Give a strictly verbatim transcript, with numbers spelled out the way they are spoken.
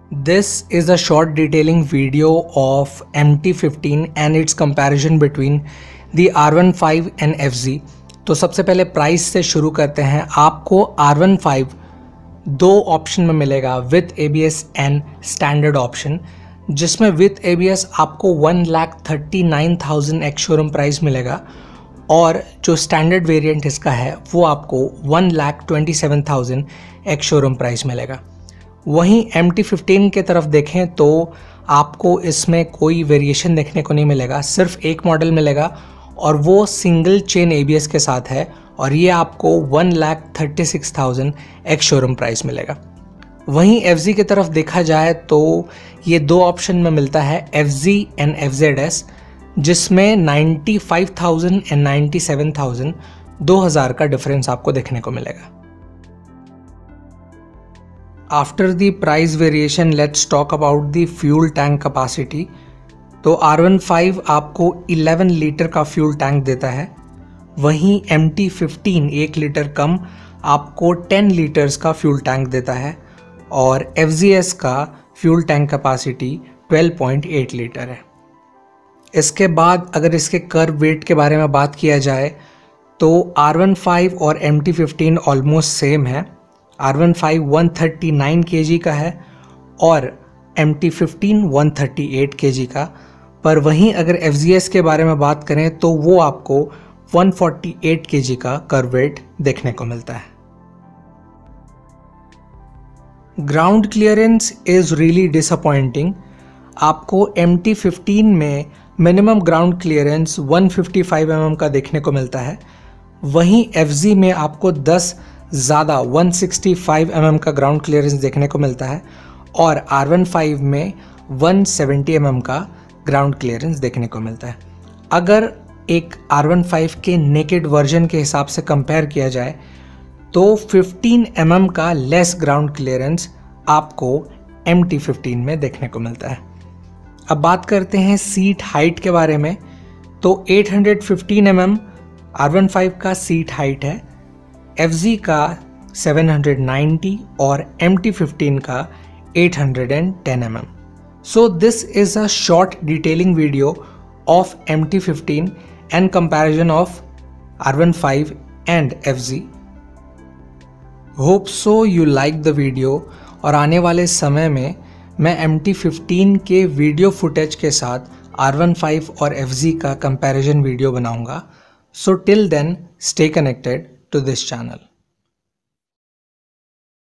This is a short detailing video of M T fifteen and its comparison between the R fifteen and F Z। तो सबसे पहले price से शुरू करते हैं। आपको R फिफ्टीन दो ऑप्शन में मिलेगा, with A B S and standard option, जिसमें विथ ए बी एस आपको one lakh thirty nine thousand ex showroom price मिलेगा और जो स्टैंडर्ड वेरिएंट इसका है वो आपको one lakh twenty seven thousand ex showroom price मिलेगा। वहीं एम टी फिफ्टीन के तरफ देखें तो आपको इसमें कोई वेरिएशन देखने को नहीं मिलेगा, सिर्फ एक मॉडल मिलेगा और वो single chain A B S के साथ है और ये आपको one lakh thirty six thousand ex showroom price मिलेगा। वहीं एफ ज़ेड की तरफ देखा जाए तो ये दो ऑप्शन में मिलता है, F Z and F Z S, जिसमें ninety five thousand and ninety seven thousand दो हज़ार का डिफरेंस आपको देखने को मिलेगा। After the price variation let's talk about the fuel tank capacity. तो आर फिफ्टीन आपको इलेवन लीटर का फ्यूल टैंक देता है, वहीं एम टी फिफ्टीन एक लीटर कम आपको टेन लीटर्स का फ्यूल टैंक देता है और एफ ज़ेड एस का fuel tank capacity twelve point eight litre है। इसके बाद अगर इसके कर्व वेट के बारे में बात किया जाए तो आर फिफ्टीन और M T fifteen almost same है। R fifteen one thirty nine KG का है और M T fifteen one thirty eight KG का, पर वहीं अगर एफ ज़ेड एस के बारे में बात करें तो वो आपको वन फोर्टी एट केजी का कर्व वेट देखने को मिलता है। Ground clearance is really disappointing. आपको एम टी फिफ्टीन में minimum ground clearance one fifty five M M का देखने को मिलता है, वहीं एफ ज़ेड में आपको दस ज़्यादा one sixty five M M का ग्राउंड क्लियरेंस देखने को मिलता है और आर फिफ्टीन में वन सेवेंटी एम एम का ग्राउंड क्लियरेंस देखने को मिलता है। अगर एक आर फिफ्टीन के नेकेड वर्जन के हिसाब से कंपेयर किया जाए तो फिफ्टीन एम एम का लेस ग्राउंड क्लियरेंस आपको एम टी फिफ्टीन में देखने को मिलता है। अब बात करते हैं सीट हाइट के बारे में। तो eight hundred fifteen M M R fifteen का सीट हाइट है, एफ ज़ेड का सेवन हंड्रेड नाइंटी और एम टी फिफ्टीन का eight hundred ten M M. So this is a short detailing video of M T fifteen and comparison of R fifteen and F Z। Hope so you like the video और आने वाले समय में मैं M T fifteen के वीडियो footage के साथ R fifteen और F Z का कंपैरिजन वीडियो बनाऊंगा। So till then stay connected to this channel।